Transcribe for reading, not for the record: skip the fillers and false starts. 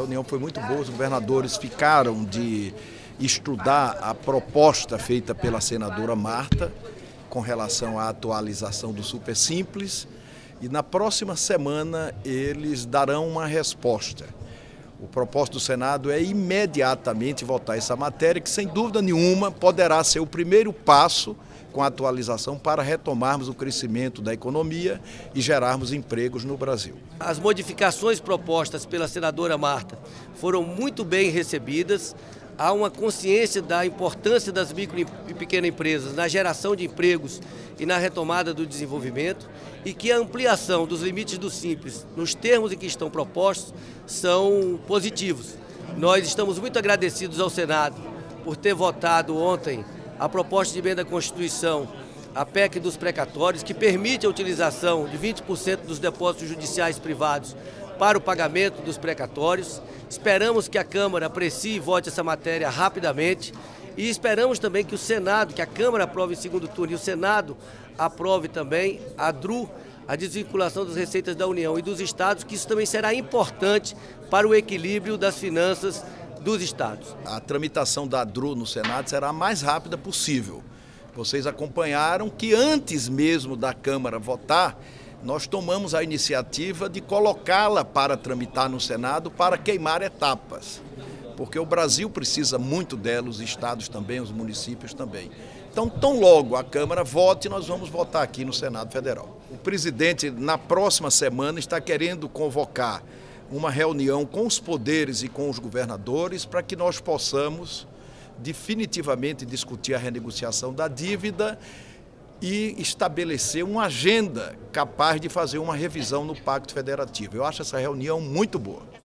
reunião foi muito boa, os governadores ficaram de estudar a proposta feita pela senadora Marta com relação à atualização do Super Simples e na próxima semana eles darão uma resposta. O propósito do Senado é imediatamente votar essa matéria, que sem dúvida nenhuma poderá ser o primeiro passo com a atualização para retomarmos o crescimento da economia e gerarmos empregos no Brasil. As modificações propostas pela senadora Marta foram muito bem recebidas. Há uma consciência da importância das micro e pequenas empresas na geração de empregos e na retomada do desenvolvimento e que a ampliação dos limites do Simples nos termos em que estão propostos são positivos. Nós estamos muito agradecidos ao Senado por ter votado ontem a proposta de emenda à Constituição, a PEC dos precatórios, que permite a utilização de 20% dos depósitos judiciais privados para o pagamento dos precatórios. Esperamos que a Câmara aprecie e vote essa matéria rapidamente e esperamos também que o Senado, que a Câmara aprove em segundo turno e o Senado aprove também a DRU, a desvinculação das receitas da União e dos Estados, que isso também será importante para o equilíbrio das finanças dos Estados. A tramitação da DRU no Senado será a mais rápida possível. Vocês acompanharam que antes mesmo da Câmara votar, nós tomamos a iniciativa de colocá-la para tramitar no Senado para queimar etapas, porque o Brasil precisa muito dela, os estados também, os municípios também. Então, tão logo a Câmara vote, nós vamos votar aqui no Senado Federal. O presidente, na próxima semana, está querendo convocar uma reunião com os poderes e com os governadores para que nós possamos definitivamente discutir a renegociação da dívida e estabelecer uma agenda capaz de fazer uma revisão no Pacto Federativo. Eu acho essa reunião muito boa.